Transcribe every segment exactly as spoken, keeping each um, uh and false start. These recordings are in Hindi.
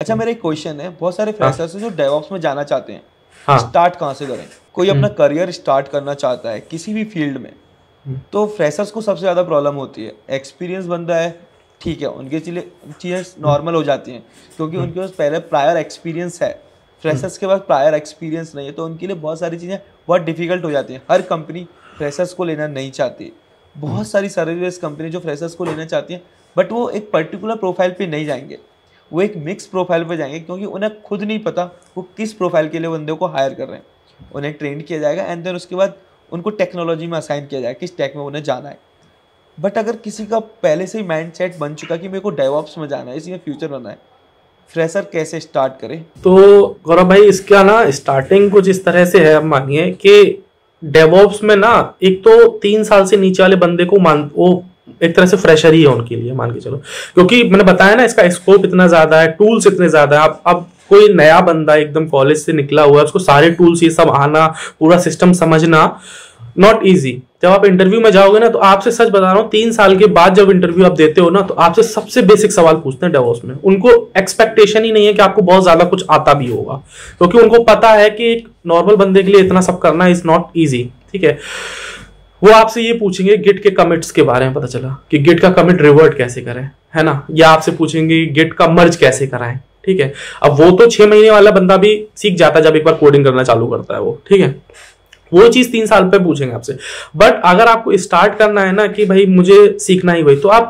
अच्छा मेरा एक क्वेश्चन है, बहुत सारे फ्रेशर्स हैं जो डेवऑप्स में जाना चाहते हैं, हाँ। स्टार्ट कहाँ से करें? कोई अपना करियर स्टार्ट करना चाहता है किसी भी फील्ड में, तो फ्रेशर्स को सबसे ज़्यादा प्रॉब्लम होती है। एक्सपीरियंस बंदा है, ठीक है, उनके लिए चीज़ें नॉर्मल हो जाती हैं क्योंकि उनके पास पहले प्रायर एक्सपीरियंस है। फ्रेशर्स के पास प्रायर एक्सपीरियंस नहीं है, तो उनके लिए बहुत सारी चीज़ें बहुत डिफिकल्ट हो जाती हैं। हर कंपनी फ्रेशर्स को लेना नहीं चाहती। बहुत सारी सर्विस कंपनी जो फ्रेशर्स को लेना चाहती हैं, बट वो एक पर्टिकुलर प्रोफाइल पे नहीं जाएंगे, वो एक मिक्स प्रोफाइल पे जाएंगे क्योंकि उन्हें खुद नहीं पता वो किस प्रोफाइल के लिए बंदे को हायर कर रहे हैं। उन्हें ट्रेन किया जाएगा एंड देन उसके बाद उनको टेक्नोलॉजी में असाइन किया जाएगा किस टेक में उन्हें जाना है। बट अगर किसी का पहले से ही माइंड सेट बन चुका कि मेरे को डेवऑप्स में जाना है, इसी में फ्यूचर बनना है, फ्रेशर कैसे स्टार्ट करे? तो गौरव भाई इसका ना स्टार्टिंग कुछ इस तरह से है। अब मानिए कि डेवऑप्स में ना एक तो तीन साल से नीचे वाले बंदे को मान वो एक तरह से फ्रेशर ही है उनके लिए, मान के चलो, क्योंकि मैंने बताया ना इसका स्कोप इतना ज्यादा है, टूल्स इतने ज्यादा है। अब अब कोई नया बंदा एकदम कॉलेज से निकला हुआ है, उसको सारे टूल्स ये सब आना, पूरा सिस्टम समझना नॉट इजी। जब आप इंटरव्यू में जाओगे ना, तो आपसे सच बता रहा हूँ, तीन साल के बाद जब इंटरव्यू आप देते हो ना, तो आपसे सबसे बेसिक सवाल पूछते हैं डेवऑप्स में। उनको एक्सपेक्टेशन ही नहीं है कि आपको बहुत ज्यादा कुछ आता भी होगा, क्योंकि उनको पता है कि एक नॉर्मल बंदे के लिए इतना सब करना इज नॉट ईजी। ठीक है, वो आपसे ये पूछेंगे गिट के कमिट्स के बारे में, पता चला कि गिट का कमिट रिवर्ट कैसे करें, है ना, या आपसे पूछेंगे गिट का मर्ज कैसे कराएं। ठीक है, अब वो तो छह महीने वाला बंदा भी सीख जाता है जब एक बार कोडिंग करना चालू करता है वो। ठीक है, वो चीज तीन साल पे पूछेंगे आपसे। बट अगर आपको स्टार्ट करना है ना कि भाई मुझे सीखना ही वही, तो आप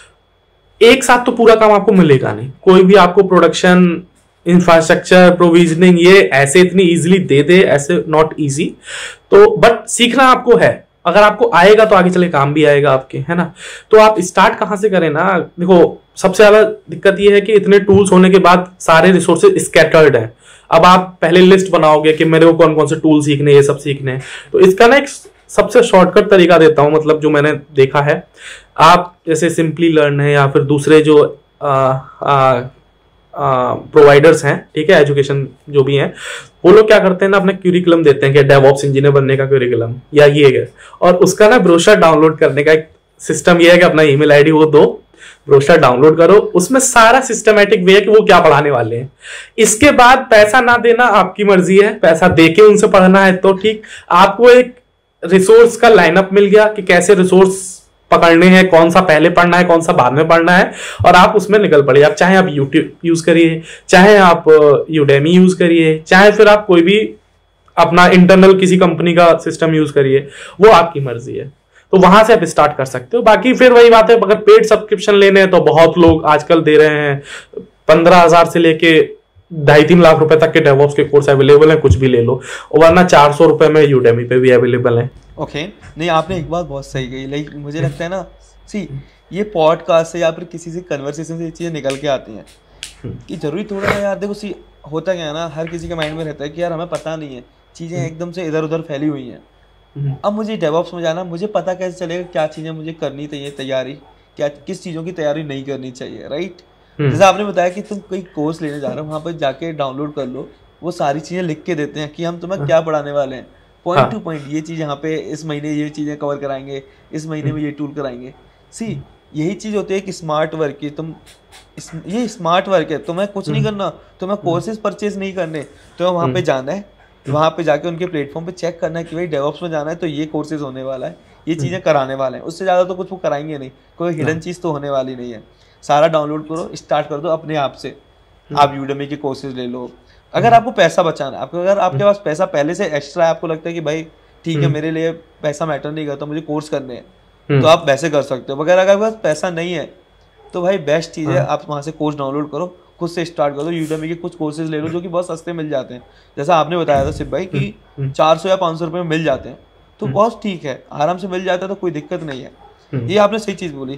एक साथ तो पूरा काम आपको मिलेगा नहीं। कोई भी आपको प्रोडक्शन, इंफ्रास्ट्रक्चर, प्रोविजनिंग ये ऐसे इतनी इजीली दे दे, ऐसे नॉट इजी। तो बट सीखना आपको है, अगर आपको आएगा तो आगे चले काम भी आएगा आपके, है ना। तो आप स्टार्ट कहां से करें ना, देखो सबसे ज्यादा दिक्कत ये है कि इतने टूल्स होने के बाद सारे रिसोर्सेज स्कैटर्ड हैं। अब आप पहले लिस्ट बनाओगे कि मेरे को कौन कौन से टूल सीखने, ये सब सीखने हैं, तो इसका ना एक सबसे शॉर्टकट तरीका देता हूं, मतलब जो मैंने देखा है। आप जैसे सिंपली लर्न है या फिर दूसरे जो आ, आ, प्रोवाइडर्स हैं, ठीक है, एजुकेशन जो भी हैं, वो लोग क्या करते हैं ना, अपना क्यूरिकुलम देते हैं कि डेवऑप्स इंजीनियर बनने का क्यूरिकुलम या ये है, और उसका ना ब्रोशर डाउनलोड करने का एक सिस्टम ये है कि अपना ईमेल आईडी वो दो, ब्रोशर डाउनलोड करो, उसमें सारा सिस्टमेटिक वे है कि वो क्या पढ़ाने वाले हैं। इसके बाद पैसा ना देना आपकी मर्जी है, पैसा देके उनसे पढ़ना है तो ठीक। आपको एक रिसोर्स का लाइनअप मिल गया कि कैसे रिसोर्स पकड़ने हैं, कौन सा पहले पढ़ना है, कौन सा बाद में पढ़ना है, और आप उसमें निकल पड़िए। आप चाहे आप यूट्यूब यूज करिए, चाहे आप यूडेमी यूज करिए, चाहे फिर आप कोई भी अपना इंटरनल किसी कंपनी का सिस्टम यूज करिए, वो आपकी मर्जी है। तो वहां से आप स्टार्ट कर सकते हो। बाकी फिर वही बात है, अगर पेड सब्सक्रिप्शन लेने हैं तो बहुत लोग आजकल दे रहे हैं, पंद्रह हजार से लेके ढाई तीन लाख रुपए तक के डेवऑप्स के कोर्स अवेलेबल हैं, कुछ भी ले लो, और वरना चार सौ रुपए में यूडेमी पे भी अवेलेबल है। Okay okay. नहीं, आपने एक बात बहुत सही कही। लाइक मुझे लगता है ना, सी ये पॉडकास्ट से या फिर किसी से कन्वर्सेशन से ये चीज़ें निकल के आती हैं कि जरूरी थोड़ा है यार। देखो सी होता क्या है ना, हर किसी के माइंड में रहता है कि यार हमें पता नहीं है, चीज़ें एकदम से इधर उधर फैली हुई हैं। अब मुझे डेवऑप्स में जाना, मुझे पता कैसे चलेगा क्या चीज़ें मुझे करनी चाहिए, तैयारी क्या, किस चीज़ों की तैयारी नहीं करनी चाहिए, राइट। जैसे आपने बताया कि तुम कोई कोर्स लेने जा रहे हो, वहाँ पर जाके डाउनलोड कर लो, वो सारी चीज़ें लिख के देते हैं कि हम तुम्हें क्या पढ़ाने वाले हैं, पॉइंट टू पॉइंट ये चीज़ यहाँ पे इस महीने ये चीज़ें कवर कराएंगे, इस महीने में ये टूल कराएंगे। सी यही चीज़ होती है कि स्मार्ट वर्क की, तुम इस, ये स्मार्ट वर्क है, तुम्हें कुछ नहीं करना, तुम्हें कोर्सेज परचेज नहीं करने, तुम्हें वहाँ पे जाना है, वहाँ पे जाके उनके प्लेटफॉर्म पे चेक करना है कि भाई डेवऑप्स में जाना है तो ये कोर्सेज होने वाला है, ये चीज़ें कराने वाले हैं। उससे ज़्यादा तो कुछ वो कराएंगे नहीं, कोई हिडन चीज़ तो होने वाली नहीं है। सारा डाउनलोड करो, स्टार्ट कर दो अपने आप से। आप यूडेमी के कोर्सेज ले लो। अगर आपको पैसा बचाना है, आपको अगर आपके पास पैसा पहले से एक्स्ट्रा है, आपको लगता है कि भाई ठीक है मेरे लिए पैसा मैटर नहीं करता, मुझे कोर्स करने हैं, तो आप वैसे कर सकते हो। अगर आपके पास पैसा नहीं है तो भाई बेस्ट चीज़ है, आप वहाँ से कोर्स डाउनलोड करो, खुद से स्टार्ट कर दो। यूडेमी के कुछ कोर्सेज ले लो जो कि बहुत सस्ते मिल जाते हैं। जैसा आपने बताया था सिर्फ भाई कि चार सौ या पाँच सौ रुपये में मिल जाते हैं, तो बहुत ठीक है, आराम से मिल जाता है, तो कोई दिक्कत नहीं है। ये आपने सही चीज़ बोली।